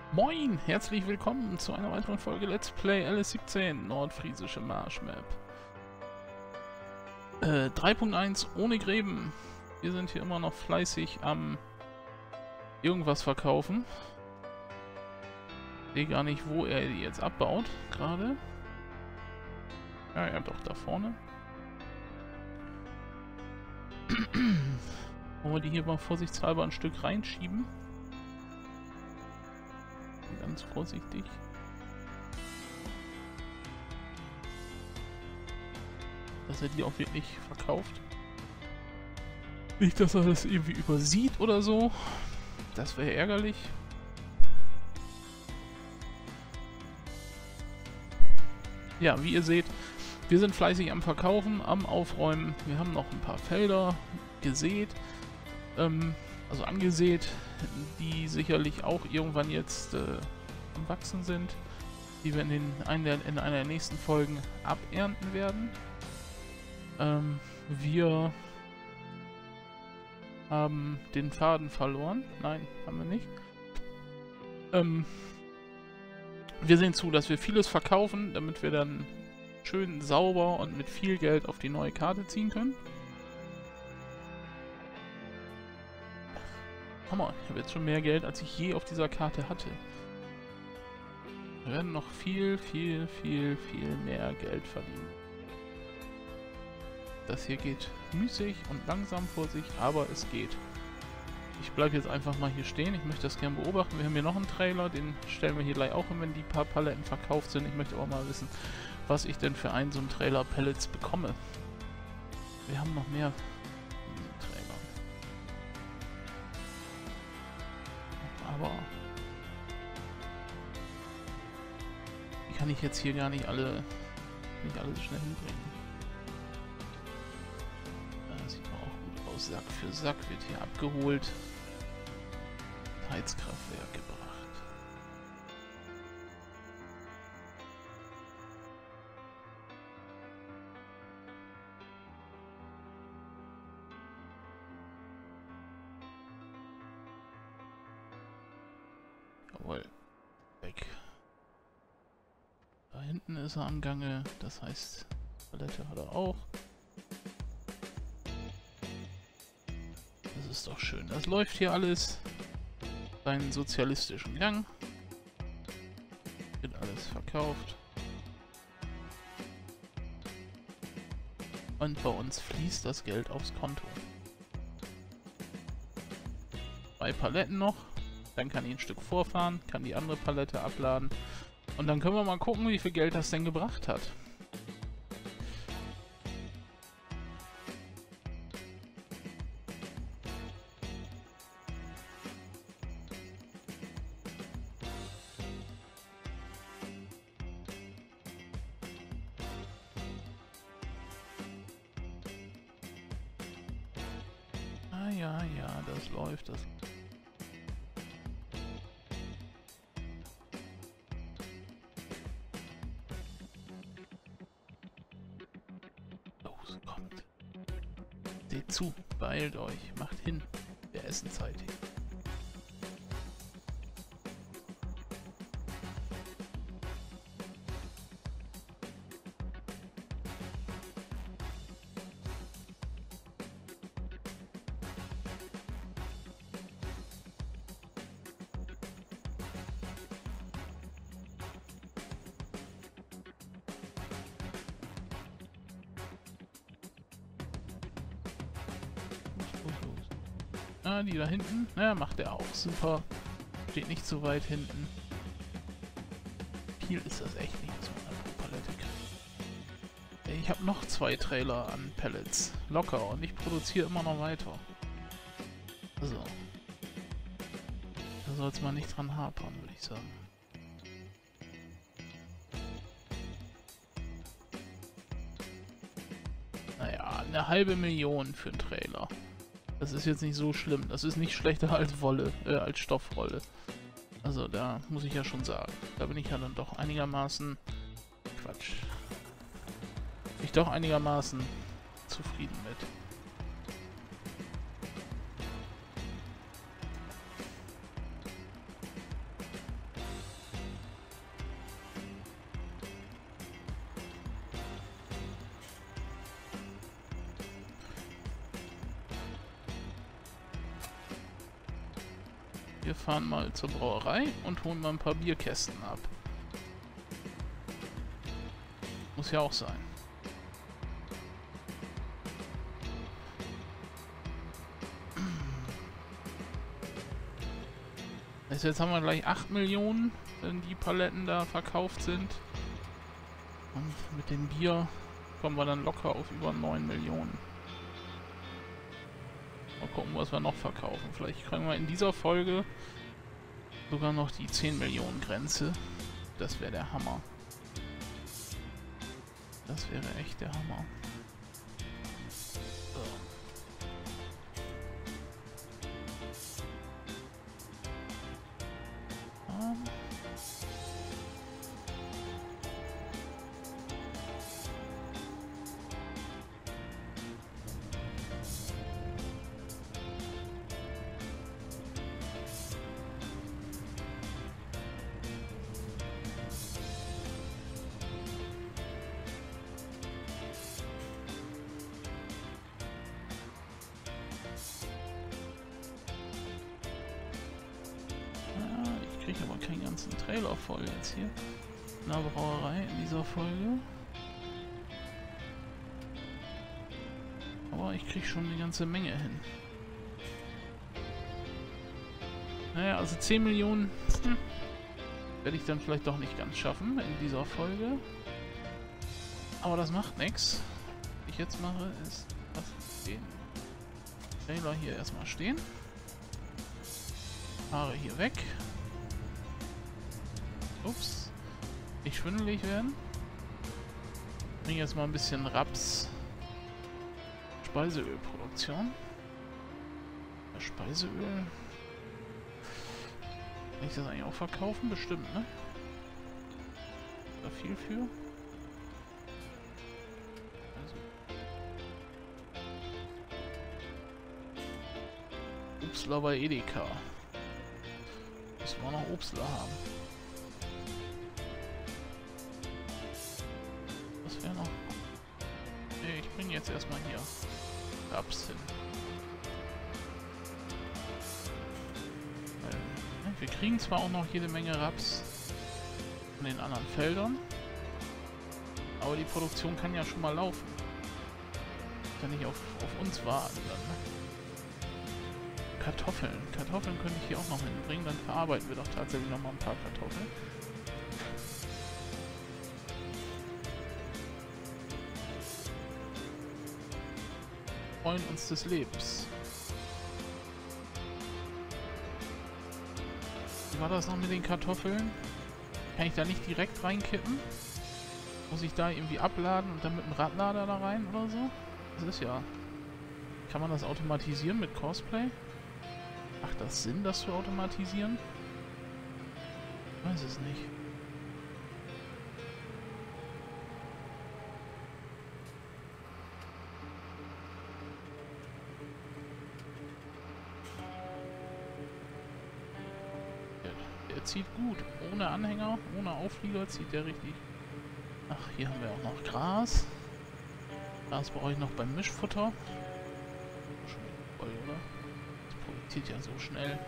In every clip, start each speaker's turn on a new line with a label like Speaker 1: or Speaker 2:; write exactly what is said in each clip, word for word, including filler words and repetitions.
Speaker 1: Moin, herzlich willkommen zu einer weiteren Folge Let's Play L S siebzehn, Nordfriesische Marschmap. Äh, drei Punkt eins ohne Gräben. Wir sind hier immer noch fleißig am irgendwas verkaufen. Ich sehe gar nicht, wo er die jetzt abbaut, gerade. Ja, ja, doch, da vorne. Wollen wir die hier mal vorsichtshalber ein Stück reinschieben? Ganz vorsichtig. Dass er die auch wirklich verkauft. Nicht, dass er das irgendwie übersieht oder so. Das wäre ärgerlich. Ja, wie ihr seht, wir sind fleißig am Verkaufen, am Aufräumen. Wir haben noch ein paar Felder gesät, ähm, also angesät, die sicherlich auch irgendwann jetzt äh, am Wachsen sind, die wir in, den, in, der, in einer der nächsten Folgen abernten werden. Ähm, wir haben den Faden verloren. Nein, haben wir nicht. Ähm, wir sehen zu, dass wir vieles verkaufen, damit wir dann schön sauber und mit viel Geld auf die neue Karte ziehen können. Hammer, ich habe jetzt schon mehr Geld, als ich je auf dieser Karte hatte. Wir werden noch viel, viel, viel, viel mehr Geld verdienen. Das hier geht müßig und langsam vor sich, aber es geht. Ich bleibe jetzt einfach mal hier stehen. Ich möchte das gerne beobachten. Wir haben hier noch einen Trailer, den stellen wir hier gleich auch hin, wenn die paar Paletten verkauft sind. Ich möchte auch mal wissen, was ich denn für einen so einen Trailer Pellets bekomme. Wir haben noch mehr Trailer. Aber die kann ich jetzt hier gar nicht alle, nicht alle so schnell hinbringen. Das sieht auch gut aus. Sack für Sack wird hier abgeholt. Heizkraftwerk gebracht. Jawohl. Weg. Da hinten ist er am Gange. Das heißt, Palette hat er auch. Das ist doch schön. Das läuft hier alles seinen sozialistischen Gang. Wird alles verkauft. Und bei uns fließt das Geld aufs Konto. Zwei Paletten noch. Dann kann ich ein Stück vorfahren, kann die andere Palette abladen. Und dann können wir mal gucken, wie viel Geld das denn gebracht hat. Ah ja, ja, das läuft, das. Los, kommt. Seht zu, beeilt euch, macht hin. Der Essenszeit hier. Ah, die da hinten. Ja, macht er auch. Super. Steht nicht so weit hinten. Viel ist das echt nicht, dass man da pro Palette kriegt. Ich habe noch zwei Trailer an Pellets. Locker. Und ich produziere immer noch weiter. Also. Da soll es mal nicht dran hapern, würde ich sagen. Naja, eine halbe Million für einen Trailer. Das ist jetzt nicht so schlimm. Das ist nicht schlechter als Wolle, äh, als Stoffrolle. Also da muss ich ja schon sagen. Da bin ich ja dann doch einigermaßen... Quatsch. Bin ich doch einigermaßen zufrieden mit. Wir fahren mal zur Brauerei und holen mal ein paar Bierkästen ab. Muss ja auch sein. Also jetzt haben wir gleich acht Millionen, wenn die Paletten da verkauft sind. Und mit dem Bier kommen wir dann locker auf über neun Millionen. Mal gucken, was wir noch verkaufen. Vielleicht kriegen wir in dieser Folge sogar noch die zehn Millionen Grenze. Das wäre der Hammer. Das wäre echt der Hammer. So. Um. Ich kriege aber keinen ganzen Trailer voll jetzt hier. In der Brauerei in dieser Folge. Aber ich kriege schon eine ganze Menge hin. Naja, also zehn Millionen hm, werde ich dann vielleicht doch nicht ganz schaffen in dieser Folge. Aber das macht nichts. Was ich jetzt mache, ist den Trailer hier erstmal stehen. Fahre hier weg. Ups. Nicht schwindelig werden. Bringe jetzt mal ein bisschen Raps. Speiseölproduktion. Ja, Speiseöl. Kann ich das eigentlich auch verkaufen? Bestimmt, ne? Da viel für. Also. Obstler bei Edeka. Müssen wir noch Obstler haben. Was wäre noch? Nee, ich bringe jetzt erstmal hier Raps hin. Weil, ne, wir kriegen zwar auch noch jede Menge Raps von den anderen Feldern, aber die Produktion kann ja schon mal laufen. Kann nicht auf, auf uns warten dann, ne? Kartoffeln. Kartoffeln könnte ich hier auch noch hinbringen, dann verarbeiten wir doch tatsächlich noch mal ein paar Kartoffeln. Freuen uns des Lebens. Wie war das noch mit den Kartoffeln? Kann ich da nicht direkt reinkippen? Muss ich da irgendwie abladen und dann mit dem Radlader da rein oder so? Das ist ja... Kann man das automatisieren mit Cosplay? Macht das Sinn, das zu automatisieren? Ich weiß es nicht. Der, der zieht gut. Ohne Anhänger, ohne Auflieger zieht der richtig. Ach, hier haben wir auch noch Gras. Gras brauche ich noch beim Mischfutter. Schon voll, oder? Zieht ja so schnell.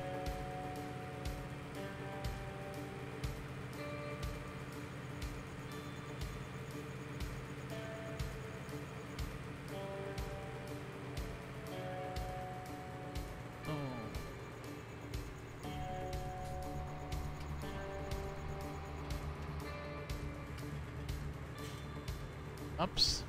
Speaker 1: So. Ups.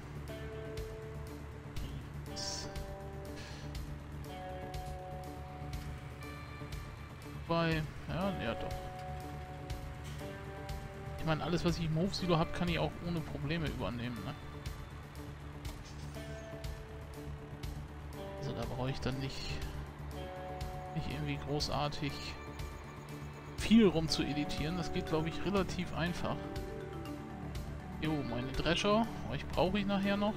Speaker 1: Bei, ja, ja doch. Ich meine, alles was ich im Hofsilo habe, kann ich auch ohne Probleme übernehmen, ne? Also da brauche ich dann nicht, nicht irgendwie großartig viel rum zu editieren. Das geht, glaube ich, relativ einfach. Jo, meine Drescher. Euch brauche ich nachher noch.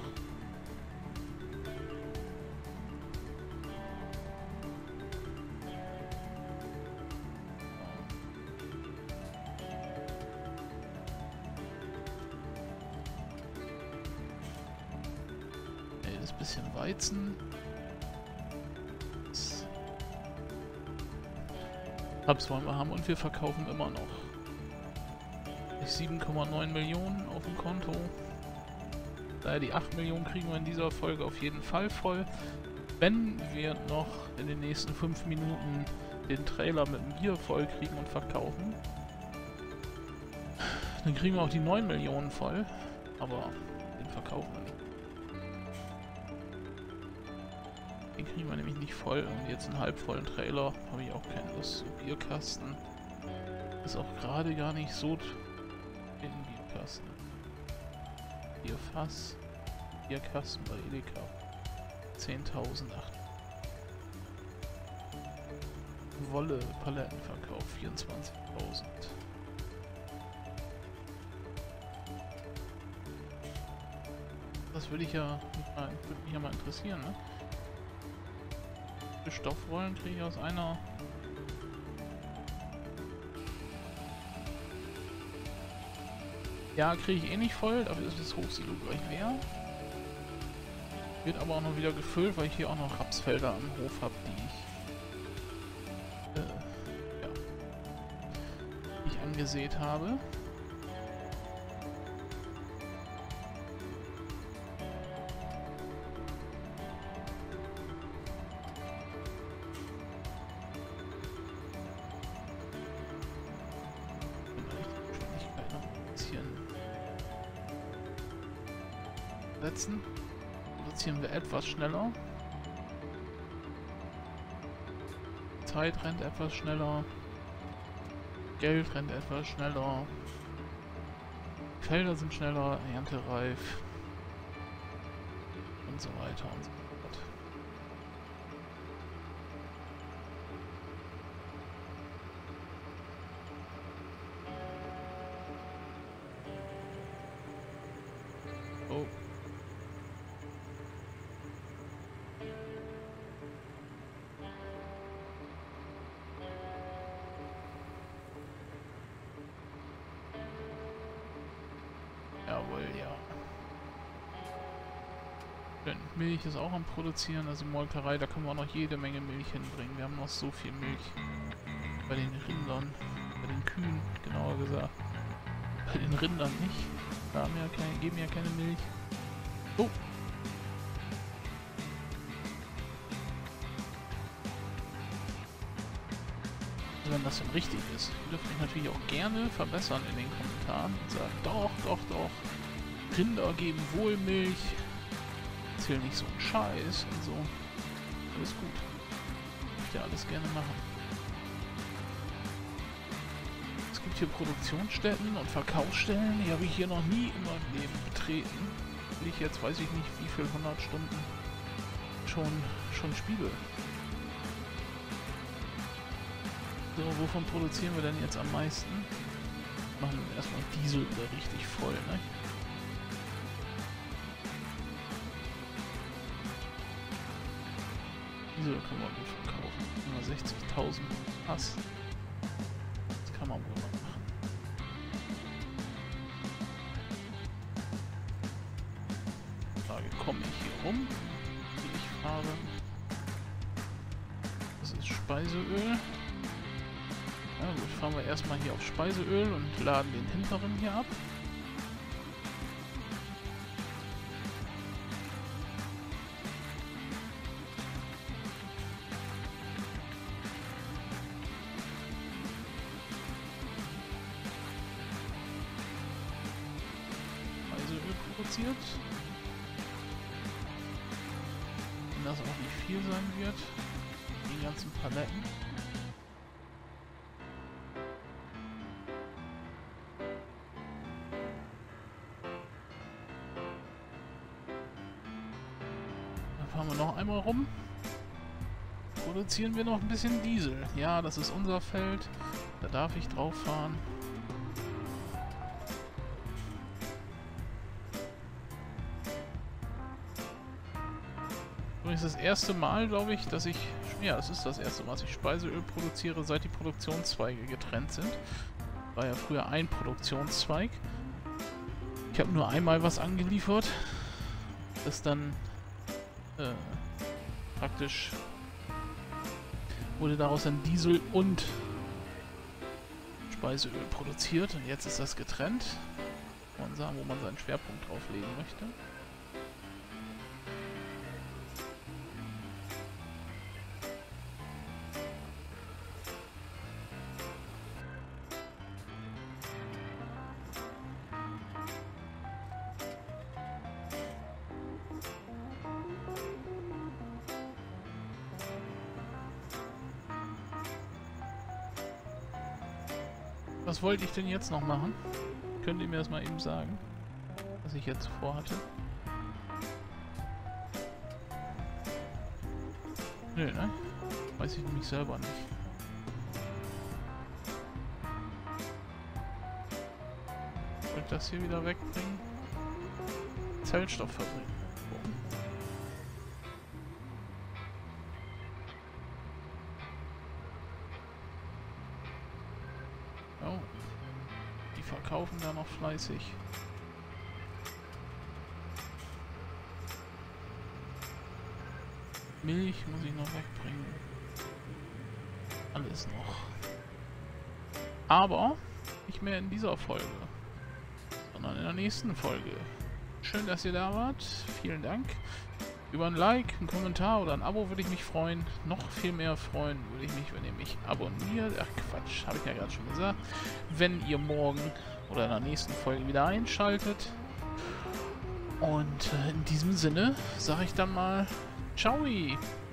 Speaker 1: Bisschen Weizen. Hubs wollen wir haben und wir verkaufen immer noch. sieben Komma neun Millionen auf dem Konto. Daher die acht Millionen kriegen wir in dieser Folge auf jeden Fall voll. Wenn wir noch in den nächsten fünf Minuten den Trailer mit dem Bier voll kriegen und verkaufen, dann kriegen wir auch die neun Millionen voll. Aber den verkaufen wir nicht. Den kriegen wir nämlich nicht voll. Und jetzt einen halbvollen Trailer habe ich auch keine Lust. Bierkasten ist auch gerade gar nicht so in Bierkasten. Bierfass. Bierkasten bei Edeka. zehntausend. Wolle Palettenverkauf vierundzwanzigtausend. Das würde ich ja mal, würde mich ja mal interessieren, ne? Wie viele Stoffrollen kriege ich aus einer? Ja, kriege ich eh nicht voll, dafür ist das Hochsilo gleich leer. Wird aber auch noch wieder gefüllt, weil ich hier auch noch Rapsfelder am Hof habe, die ich, äh, ja, die ich angesät habe. Setzen. Produzieren wir etwas schneller. Zeit rennt etwas schneller. Geld rennt etwas schneller. Felder sind schneller, erntereif. Und so weiter und so fort. Oh. Jawohl, ja. Schön. Milch ist auch am Produzieren, also Molkerei, da können wir auch noch jede Menge Milch hinbringen. Wir haben noch so viel Milch. Bei den Rindern, bei den Kühen, genauer gesagt. Bei den Rindern nicht. Da haben ja keine, geben ja keine Milch. Oh! Wenn das denn richtig ist. Ihr dürft mich natürlich auch gerne verbessern in den Kommentaren und sagen, doch, doch, doch, Rinder geben wohl Milch, erzähl nicht so einen Scheiß und so. Alles gut. Dürft ihr alles gerne machen. Es gibt hier Produktionsstätten und Verkaufsstellen, die habe ich hier noch nie in meinem Leben betreten. Will ich jetzt, weiß ich nicht, wie viel hundert Stunden schon, schon spiele. So, wovon produzieren wir denn jetzt am meisten? Machen wir erstmal Diesel wieder richtig voll, ne? Diesel können wir gut verkaufen. sechzigtausend Pass. Das kann man wohl noch machen. Frage, komme ich hier rum? Wie ich fahre. Das ist Speiseöl. Ja gut, fahren wir erstmal hier auf Speiseöl und laden den hinteren hier ab. Speiseöl produziert. Wenn das auch nicht viel sein wird, die ganzen Paletten. Fahren wir noch einmal rum. Produzieren wir noch ein bisschen Diesel. Ja, das ist unser Feld. Da darf ich drauf fahren. Übrigens das erste Mal, glaube ich, dass ich... Ja, es ist das erste Mal, dass ich Speiseöl produziere, seit die Produktionszweige getrennt sind. War ja früher ein Produktionszweig. Ich habe nur einmal was angeliefert. Das dann... Äh, praktisch wurde daraus dann Diesel und Speiseöl produziert und jetzt ist das getrennt. Kann man sagen, wo man seinen Schwerpunkt drauf legen möchte. Was wollte ich denn jetzt noch machen? Könnt ihr mir das mal eben sagen, was ich jetzt vorhatte? Nö, ne? Weiß ich nämlich selber nicht. Soll ich das hier wieder wegbringen? Zellstofffabrik. Oh. Die verkaufen da noch fleißig. Milch muss ich noch wegbringen. Alles noch. Aber nicht mehr in dieser Folge, sondern in der nächsten Folge. Schön, dass ihr da wart. Vielen Dank. Über ein Like, einen Kommentar oder ein Abo würde ich mich freuen. Noch viel mehr freuen würde ich mich, wenn ihr mich abonniert. Ach Quatsch, habe ich ja gerade schon gesagt. Wenn ihr morgen oder in der nächsten Folge wieder einschaltet. Und äh, in diesem Sinne sage ich dann mal Ciao.